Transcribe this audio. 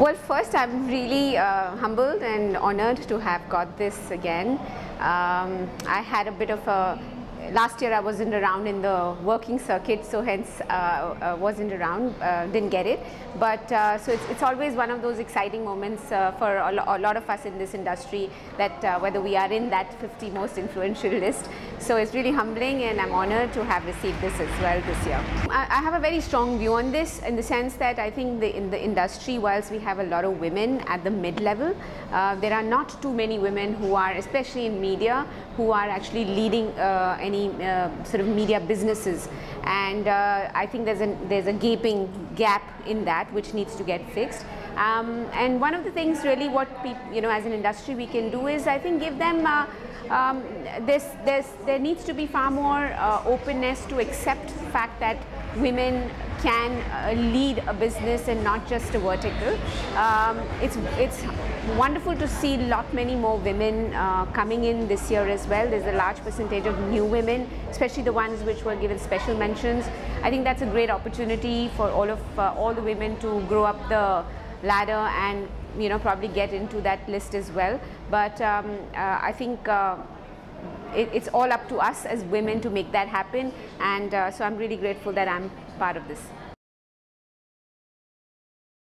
Well, first I'm really humbled and honored to have got this again. I had a bit of a last year I wasn't around in the working circuit, so hence wasn't around, didn't get it. But so it's always one of those exciting moments for a lot of us in this industry, that whether we are in that 50 most influential list. So it's really humbling, and I'm honored to have received this as well this year. I have a very strong view on this, in the sense that I think in the industry, whilst we have a lot of women at the mid-level, there are not too many women who are, especially in media, who are actually leading any sort of media businesses, and I think there's a gaping gap in that which needs to get fixed. And one of the things really what people, as an industry we can do is, I think, give them there needs to be far more openness to accept the fact that women can lead a business and not just a vertical. It's wonderful to see many more women coming in this year as well. There's a large percentage of new women, especially the ones which were given special mentions. I think that's a great opportunity for all the women to grow up the ladder and probably get into that list as well. But I think it's all up to us as women to make that happen, and so I'm really grateful that I'm part of this.